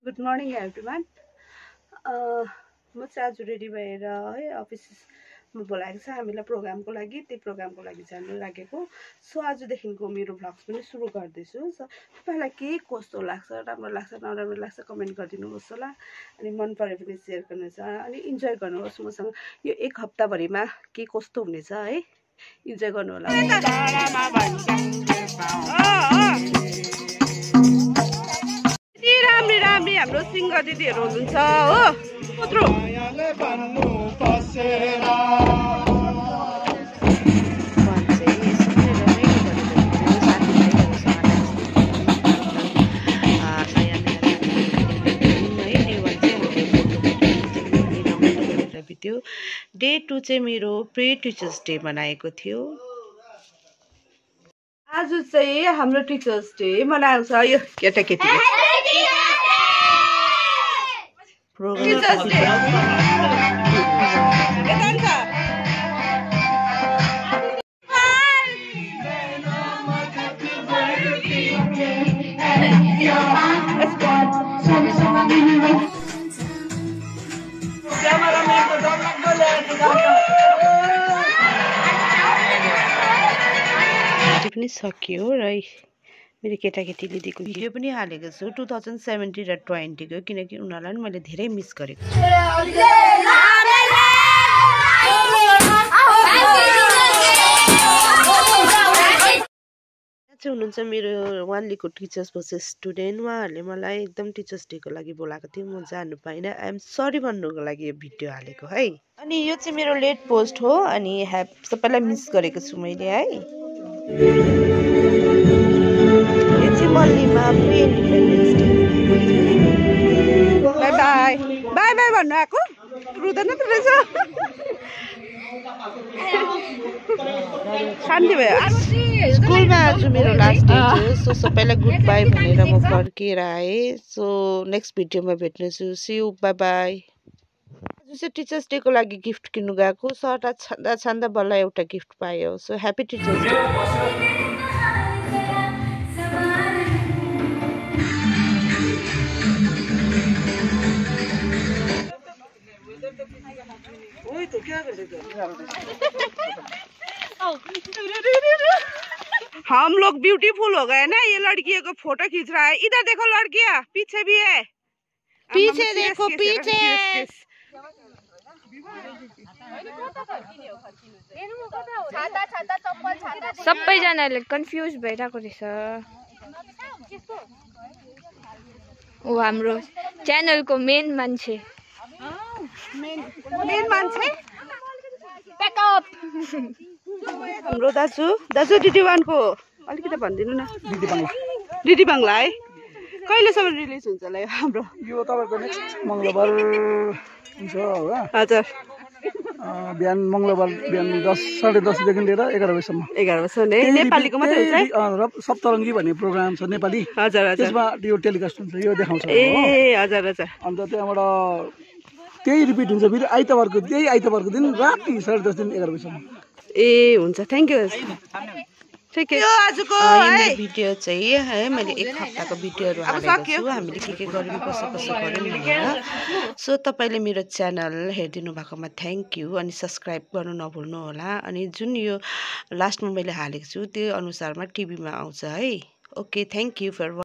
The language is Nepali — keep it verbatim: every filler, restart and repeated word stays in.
Good morning everyone. म चाहिँ आज रेडी भएर है अफिसमा बोलाएको छ हामीलाई प्रोग्रामको लागि। त्यही प्रोग्रामको लागि जानु लागेको। सो आजदेखिको मेरो भ्लग्स पनि सुरु गर्दैछु। सो तपाईँलाई के कस्तो लाग्छ, राम्रो लाग्छ नराम्रो लाग्छ कमेन्ट गरिदिनुहोस् होला। अनि मन पऱ्यो भने सेयर गर्नुहोस् अनि इन्जोय गर्नुहोस् मसँग। यो एक हप्ताभरिमा के कस्तो हुनेछ है, इन्जोय गर्नु होला। राम्री राम्री हाम्रो सिङ्गर दिदीहरू हुनुहुन्छ हो। कत्रो बित्यो। डे टू चाहिँ मेरो प्रे टिचर्स डे मनाएको थियो। आज चाहिँ हाम्रो टिचर्स डे मनाएको छ। यो केटाकेटी पनि सकियो र मेरो केटाकेटी दिदीको भिडियो पनि हालेको छु टु थाउजन्ड सेभेन्टिन र ट्वेन्टीको, किनकि उनीहरूलाई पनि मैले धेरै मिस गरेको छु। चाहिँ हुनुहुन्छ मेरो वानलीको टिचर्स भर्सेस स्टुडेन्ट। उहाँहरूले मलाई एकदम टिचर्स डेको लागि बोलाएको थियो, म जानु पाइनँ। आइएम सरी भन्नुको लागि यो भिडियो हालेको है। अनि यो चाहिँ मेरो लेट पोस्ट हो अनि ह्याप सबैलाई मिस गरेको छु मैले है। यो चाहिँ मल्लीमा pre independence day. Bye bye bye bye भन्नु आएको रुँदैन त रहेछ। शान्ति भयो। स्कुलमा आज मेरो लास्ट डे थियो, सो सबैलाई गुड बाई भनेर म फर्केर आएँ। सो नेक्स्ट भिडियोमा भेट्नेछु। See you, bye bye. आज चाहिँ टिचर्स डेको लागि गिफ्ट किन्नु गएको। सर्ट छान्दा छान्दा बल्ल एउटा गिफ्ट पायो। So happy teachers day. तो क्या कर सकते हम लोग ब्यूटीफुल हो गए ना। ये लड़की को फोटो खींच रहा है। इधर देखो लड़कियां, पीछे भी है, पीछे देखो पीछे। सबैजनाले कन्फ्युज भइरहेको रहेछ। ओ हाम्रो च्यानलको मेन मान्छे मेन मान्छे प्याकअप हाम्रो दाजु दाजु दिदी वानको अलिकति भनिदिनु न। दिदी बाङ्ला दिदी बाङ्ला है कहिलेसम्म रिलिज हुन्छ होला हाम्रो? यो तपाईँको नेक्स्ट मङ्गलबार हुन्छ हो। हजुर बिहान मङ्गलबार बिहान दस साढे दसदेखि लिएर एघार बजीसम्म। एघार बजीसम्म नेपालीको मात्रै हुन्छ। सप्तरङ्गी भन्ने प्रोग्राम छ नेपाली। हजुर हजुर त्यसमा यो टेलिकास्ट हुन्छ, यो देखाउँछ। ए हजुर हजुर। अन्त त्यहाँबाट त्यही रिपिट हुन्छ फेरि आइतबारको, त्यही आइतबारको दिन राति साढे दसदेखि एघार बजीसम्म। ए हुन्छ, थ्याङ्क यू। ठिक है। आजको भिडियो चाहिँ है मैले एक हप्ताको भिडियोहरू हालेको छु, हामीले के के गर्यौँ कसो कसो गर्यौँ भनेर। सो तपाईँले मेरो च्यानल हेरिदिनु भएकोमा थ्याङ्क यू। अनि सब्सक्राइब गर्नु नभुल्नु होला। अनि जुन यो लास्टमा मैले हालेको छु त्यो अनुसारमा टिभीमा आउँछ है। Okay, thank you for